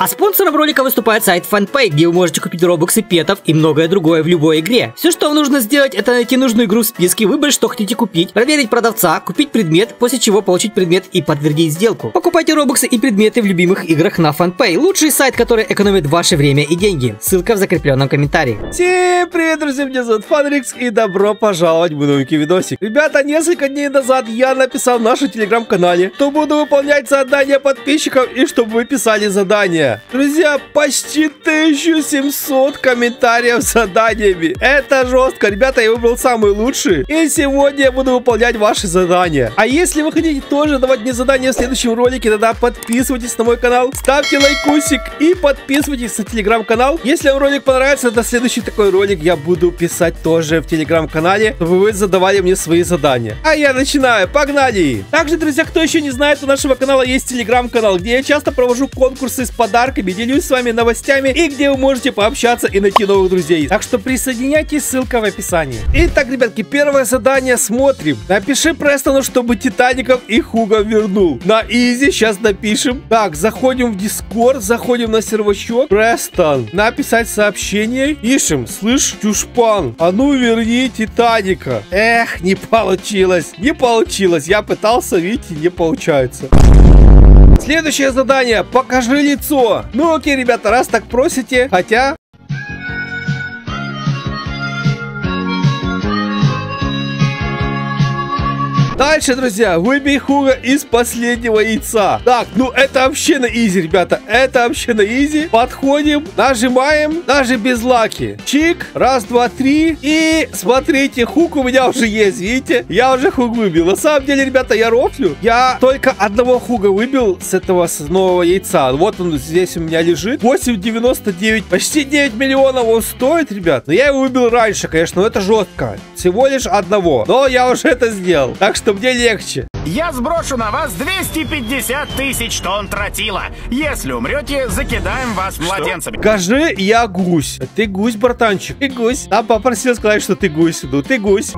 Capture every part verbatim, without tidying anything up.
А спонсором ролика выступает сайт FanPay, где вы можете купить робоксы, петов и многое другое в любой игре. Все, что вам нужно сделать, это найти нужную игру в списке, выбрать, что хотите купить, проверить продавца, купить предмет, после чего получить предмет и подтвердить сделку. Покупайте робоксы и предметы в любимых играх на FanPay. Лучший сайт, который экономит ваше время и деньги. Ссылка в закрепленном комментарии. Всем привет, друзья, меня зовут Фанрикс и добро пожаловать в новенький видосик. Ребята, несколько дней назад я написал в нашем телеграм-канале, что буду выполнять задания подписчиков и чтобы вы писали задания. Друзья, почти тысяча семьсот комментариев с заданиями. Это жестко, ребята, я выбрал самые лучшие. И сегодня я буду выполнять ваши задания. А если вы хотите тоже давать мне задания в следующем ролике, тогда подписывайтесь на мой канал, ставьте лайкусик и подписывайтесь на телеграм-канал. Если вам ролик понравится, то следующий такой ролик я буду писать тоже в телеграм-канале, чтобы вы задавали мне свои задания. А я начинаю, погнали! Также, друзья, кто еще не знает, у нашего канала есть телеграм-канал, где я часто провожу конкурсы с подарками, делюсь с вами новостями и где вы можете пообщаться и найти новых друзей. Так что присоединяйтесь, ссылка в описании. Итак, ребятки, первое задание смотрим. Напиши Престону, чтобы Титаников и Хуга вернул. На изи сейчас напишем. Так, заходим в Дискорд, заходим на сервачок. Престон, написать сообщение. Пишем, слышь, чушпан, а ну верни Титаника. Эх, не получилось, не получилось. Я пытался, видите, не получается. Следующее задание. Покажи лицо. Ну окей, ребята, раз так просите. Хотя... Дальше, друзья, выбей Хуга из последнего яйца. Так, ну это вообще на изи, ребята. Это вообще на изи. Подходим, нажимаем, даже без лаки. Чик, раз, два, три. И смотрите, Хуг у меня уже есть, видите? Я уже Хуг выбил. На самом деле, ребята, я рофлю. Я только одного Хуга выбил с этого с нового яйца. Вот он здесь у меня лежит. восемь девяносто девять. Почти девять миллионов он стоит, ребят. Но я его выбил раньше, конечно, но это жестко. Всего лишь одного. Но я уже это сделал. Так что мне легче. Я сброшу на вас двести пятьдесят тысяч тонн тротила. Если умрете, закидаем вас младенцами. Скажи, я гусь. Ты гусь, братанчик. Ты гусь. Там попросил сказать, что ты гусь. Ну, ты гусь.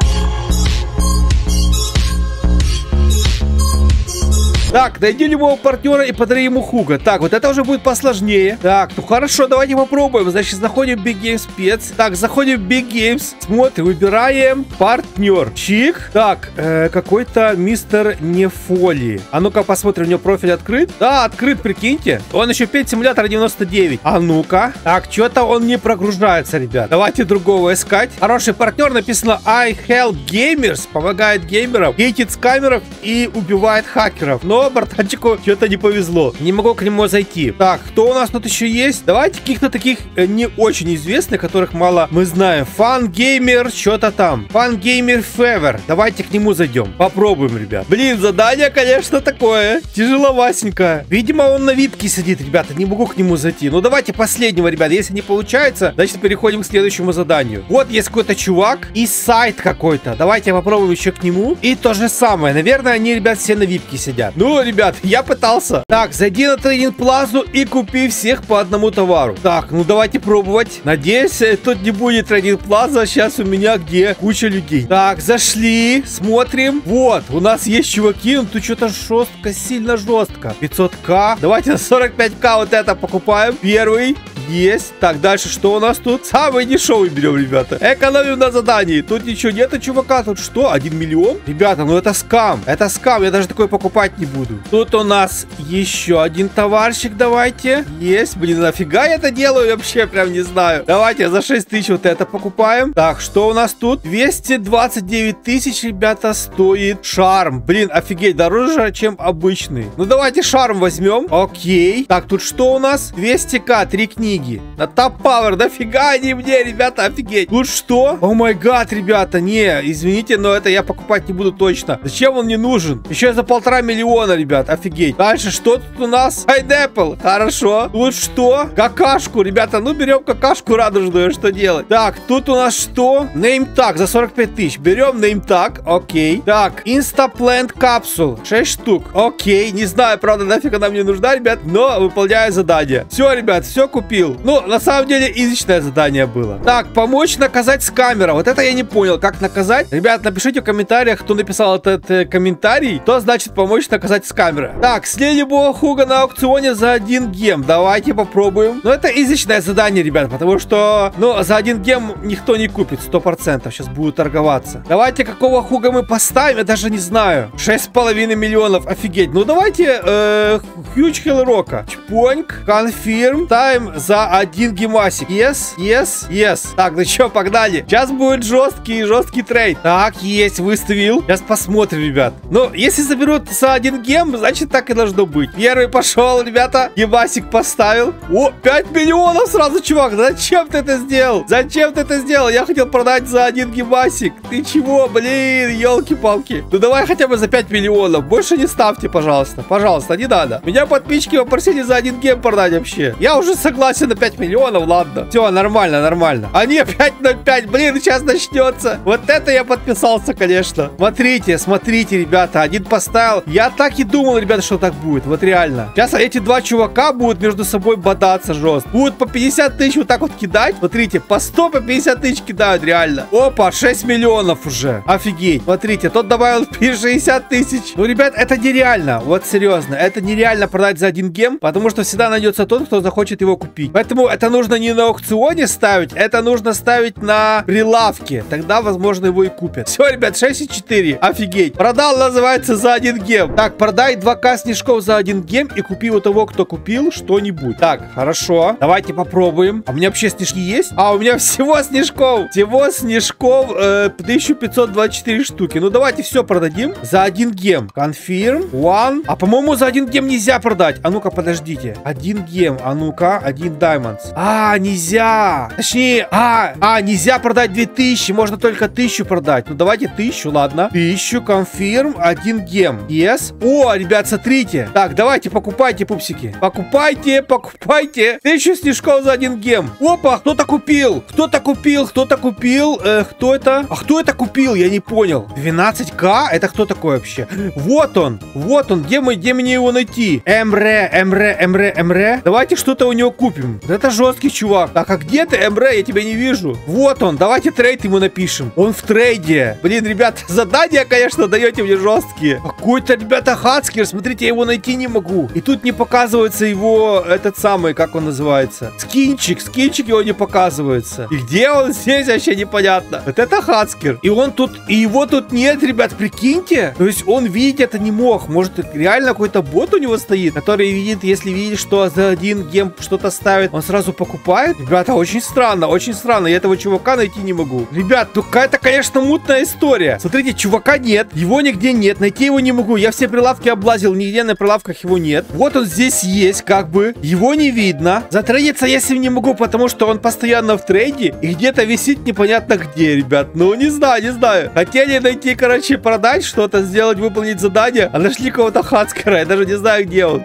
Так, найди любого партнера и подари ему Хуга. Так, вот это уже будет посложнее. Так, ну хорошо, давайте попробуем. Значит, заходим в Big Game спец. Так, заходим в Big Games. Смотрим, выбираем партнер. Чик. Так, э, какой-то мистер Нефоли. А ну-ка посмотрим, у него профиль открыт. Да, открыт, прикиньте. Он еще петь симулятор девяносто девять. А ну-ка. Так, что-то он не прогружается, ребят. Давайте другого искать. Хороший партнер, написано I help gamers. Помогает геймерам. Гейтит скамеров и убивает хакеров. Но Но братанчику что-то не повезло. Не могу к нему зайти. Так, кто у нас тут еще есть? Давайте каких-то таких э, не очень известных, которых мало мы знаем. Фан-геймер, что-то там. Фан-геймер Февер. Давайте к нему зайдем. Попробуем, ребят. Блин, задание, конечно, такое. Тяжеловасенькое. Видимо, он на випке сидит, ребята. Не могу к нему зайти. Ну, давайте последнего, ребята. Если не получается, значит, переходим к следующему заданию. Вот есть какой-то чувак и сайт какой-то. Давайте попробуем еще к нему. И то же самое. Наверное, они, ребят, все на випке сидят. Ну, Ну, ребят, я пытался. Так, зайди на трейдинг плазу и купи всех по одному товару. Так, ну давайте пробовать. Надеюсь, тут не будет трейдинг плаза. Сейчас у меня где куча людей. Так, зашли, смотрим. Вот, у нас есть чуваки. Ну, тут что-то жестко, сильно жестко. пятьсот ка. Давайте на сорок пять ка вот это покупаем. Первый. Есть. Так, дальше что у нас тут? Самый дешевый берем, ребята. Экономим на задании. Тут ничего нету, чувака. Тут что? один миллион? Ребята, ну это скам. Это скам. Я даже такой покупать не буду. Тут у нас еще один товарщик. Давайте. Есть. Блин, нафига я это делаю? Вообще прям не знаю. Давайте за шесть тысяч вот это покупаем. Так, что у нас тут? двести двадцать девять тысяч, ребята, стоит шарм. Блин, офигеть, дороже, чем обычный. Ну, давайте шарм возьмем. Окей. Так, тут что у нас? двести ка, три книги. На топ пауэр, дофига они мне, ребята, офигеть. Тут что? О май гад, ребята, не, извините, но это я покупать не буду точно. Зачем он мне нужен? Еще за полтора миллиона, ребят, офигеть. Дальше, что тут у нас? Пайнэппл, хорошо. Тут что? Какашку, ребята, ну берем какашку радужную, что делать? Так, тут у нас что? Неймтаг за сорок пять тысяч. Берем неймтаг, окей. Так, инстаплент капсул, шесть штук. Окей, не знаю, правда, нафиг она мне нужна, ребят, но выполняю задание. Все, ребят, все купил. выставил. Ну, на самом деле, изичное задание было. Так, помочь наказать скамера. Вот это я не понял, как наказать. Ребят, напишите в комментариях, кто написал этот э, комментарий. То значит помочь наказать скамера. Так, слей любого хуга на аукционе за один гем. Давайте попробуем. Ну, это изичное задание, ребят, потому что, ну, за один гем никто не купит, сто процентов. Сейчас будут торговаться. Давайте, какого хуга мы поставим, я даже не знаю. шесть с половиной миллионов, офигеть. Ну, давайте э, Huge Hell Rock. Чпоньк, confirm, ставим за один гемасик. Yes, yes, yes. Так, ну что, погнали. Сейчас будет жесткий, жесткий трейд. Так, есть, выставил. Сейчас посмотрим, ребят. Ну, если заберут за один гем, значит, так и должно быть. Первый пошел, ребята. Гемасик поставил. О, пять миллионов сразу, чувак. Зачем ты это сделал? Зачем ты это сделал? Я хотел продать за один гемасик. Ты чего, блин, елки-палки. Ну, давай хотя бы за пять миллионов. Больше не ставьте, пожалуйста. Пожалуйста, не надо. Меня подписчики попросили за один гем продать вообще. Я уже согласен на пять миллионов, ладно. Все, нормально, нормально. А не, пять ноль пять, блин, сейчас начнется. Вот это я подписался, конечно. Смотрите, смотрите, ребята. Один поставил. Я так и думал, ребята, что так будет. Вот реально. Сейчас эти два чувака будут между собой бодаться жестко. Будут по пятьдесят тысяч вот так вот кидать. Смотрите, по сто, по пятьдесят тысяч кидают, реально. Опа, шесть миллионов уже. Офигеть. Смотрите, тот добавил шестьдесят тысяч. Ну, ребят, это нереально. Вот серьезно. Это нереально продать за один гем, потому что всегда найдется тот, кто захочет его купить. Поэтому это нужно не на аукционе ставить, это нужно ставить на прилавке. Тогда, возможно, его и купят. Все, ребят, шесть и четыре. Офигеть. Продал, называется, за один гем. Так, продай два ка снежков за один гем и купи у того, кто купил, что-нибудь. Так, хорошо. Давайте попробуем. А у меня вообще снежки есть? А, у меня всего снежков. Всего снежков э, тысяча пятьсот двадцать четыре штуки. Ну, давайте все продадим за один гем. Confirm. One. А, по-моему, за один гем нельзя продать. А ну-ка, подождите. Один гем. А ну-ка, один diamonds. А, нельзя. Точнее, а, а, нельзя продать две тысячи. Можно только тысячу продать. Ну, давайте тысячу, ладно. Тысячу, confirm, один гем. Yes. О, ребят, смотрите. Так, давайте, покупайте, пупсики. Покупайте, покупайте. Тысячу снежков за один гем. Опа, кто-то купил. Кто-то купил, кто-то купил. Э, кто это? А кто это купил? Я не понял. двенадцать ка? Это кто такой вообще? Вот он. Вот он. Где мы, где мне его найти? Эмре, Эмре, Эмре, Эмре. Давайте что-то у него купим. Это жесткий чувак. Так, а где ты, Эмре? Я тебя не вижу. Вот он. Давайте трейд ему напишем. Он в трейде. Блин, ребят, задания, конечно, даете мне жесткие. Какой-то, ребята, хацкер. Смотрите, я его найти не могу. И тут не показывается его, этот самый, как он называется? Скинчик. Скинчик его не показывается. И где он здесь, вообще непонятно. Вот это хацкер. И он тут, и его тут нет, ребят, прикиньте. То есть он видеть это не мог. Может, реально какой-то бот у него стоит, который видит, если видит, что за один гем что-то ставит, он сразу покупает. Ребята, очень странно, очень странно. Я этого чувака найти не могу. Ребят, ну какая-то, конечно, мутная история. Смотрите, чувака нет, его нигде нет, найти его не могу. Я все прилавки облазил, нигде на прилавках его нет. Вот он здесь есть, как бы. Его не видно. Затрейдиться я с ним не могу, потому что он постоянно в трейде и где-то висит непонятно где, ребят. Ну, не знаю, не знаю. Хотели найти, короче, продать что-то, сделать, выполнить задание, а нашли кого-то хацкера. Я даже не знаю, где он.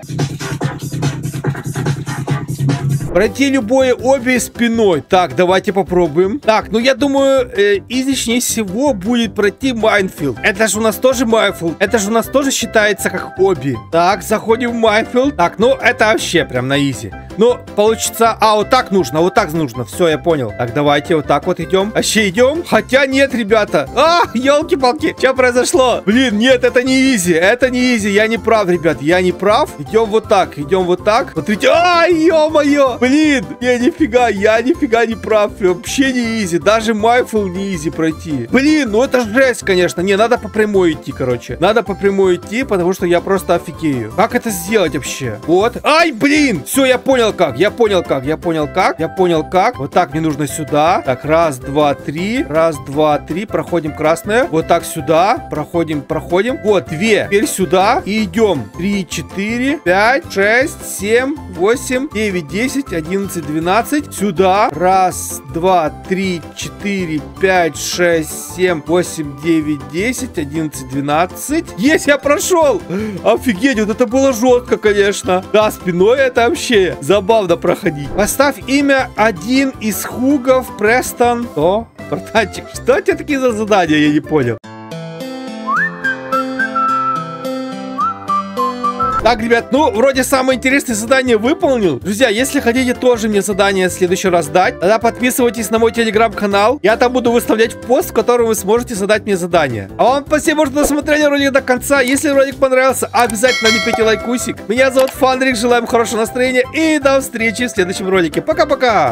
Пройти любое обе спиной. Так, давайте попробуем. Так, ну я думаю, э, изичнее всего будет пройти Майнфилд. Это же у нас тоже Майнфилд. Это же у нас тоже считается как обе. Так, заходим в Майнфилд. Так, ну это вообще прям на изи. Ну, получится... А, вот так нужно, вот так нужно. Все, я понял. Так, давайте вот так вот идем. Вообще идем? Хотя нет, ребята. А, елки-палки. Что произошло? Блин, нет, это не изи. Это не изи. Я не прав, ребят. Я не прав. Идем вот так. Идем вот так. Смотрите. А, ё-моё. Блин, не, нифига. Я нифига не прав. Вообще не изи. Даже Майфул не изи пройти. Блин, ну это жесть, конечно. Не, надо по прямой идти, короче. Надо по прямой идти, потому что я просто офигею. Как это сделать вообще? Вот. Ай, блин. Все, я понял как. Я понял как. Я понял как. Я понял как. Вот так мне нужно сюда. Так, раз, два, три. Раз, два, три. Проходим красное. Вот так сюда. Проходим, проходим. Вот, две. Теперь сюда. И идем. Три, четыре, пять, шесть, семь, восемь, девять, десять, одиннадцать, двенадцать. Сюда. Раз, два, три, четыре, пять, шесть, семь, восемь, девять, десять, одиннадцать, двенадцать. Есть, я прошел. Офигеть, вот это было жестко, конечно. Да, спиной это вообще забавно проходить. Поставь имя один из хугов, Престон. Что? Братанчик, что это такие за задания? Я не понял. Так, ребят, ну, вроде самое интересное задание выполнил. Друзья, если хотите тоже мне задание в следующий раз дать, тогда подписывайтесь на мой телеграм-канал. Я там буду выставлять пост, в котором вы сможете задать мне задание. А вам спасибо, что досмотрели ролик до конца. Если ролик понравился, обязательно лепите лайкусик. Меня зовут Фандрик, желаем хорошего настроения и до встречи в следующем ролике. Пока-пока!